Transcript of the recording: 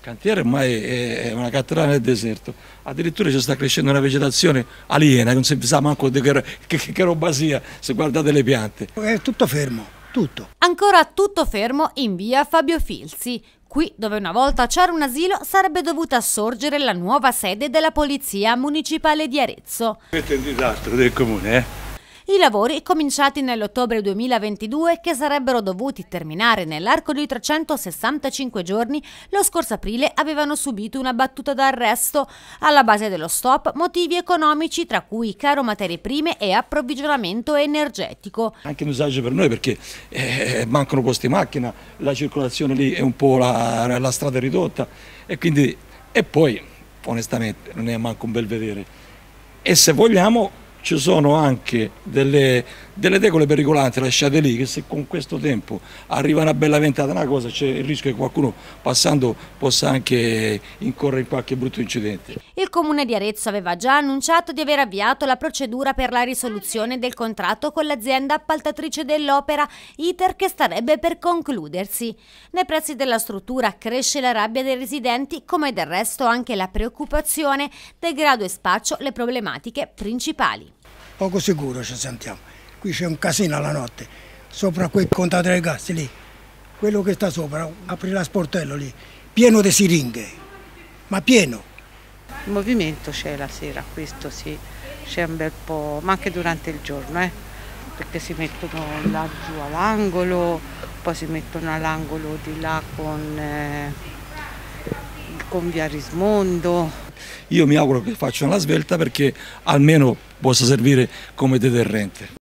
cantiere ormai è una cattedrale nel deserto, addirittura ci sta crescendo una vegetazione aliena, non si sa manco di che roba sia, se guardate le piante. È tutto fermo, tutto. Ancora tutto fermo in via Fabio Filzi. Qui, dove una volta c'era un asilo, sarebbe dovuta sorgere la nuova sede della Polizia Municipale di Arezzo. Questo è il disastro del comune, I lavori, cominciati nell'ottobre 2022, che sarebbero dovuti terminare nell'arco di 365 giorni, lo scorso aprile avevano subito una battuta d'arresto. Alla base dello stop motivi economici, tra cui caro materie prime e approvvigionamento energetico. Anche un disagio per noi perché mancano posti macchina, la circolazione lì è un po' la strada è ridotta e poi onestamente non è manco un bel vedere. E se vogliamo ci sono anche delle tegole pericolanti lasciate lì che se con questo tempo arriva una bella ventata, una cosa, c'è il rischio che qualcuno passando possa anche incorrere in qualche brutto incidente. Il Comune di Arezzo aveva già annunciato di aver avviato la procedura per la risoluzione del contratto con l'azienda appaltatrice dell'opera, iter che starebbe per concludersi. Nei pressi della struttura cresce la rabbia dei residenti, come del resto anche la preoccupazione del grado e spaccio, le problematiche principali. Poco sicuro ci sentiamo. Qui c'è un casino alla notte, sopra quel contatore del gas lì, quello che sta sopra, apri la sportello lì, pieno di siringhe, ma pieno. Il movimento c'è la sera, questo sì, c'è un bel po', ma anche durante il giorno, perché si mettono là giù all'angolo, poi si mettono all'angolo di là con via Rismondo. Io mi auguro che facciano la svelta perché almeno possa servire come deterrente.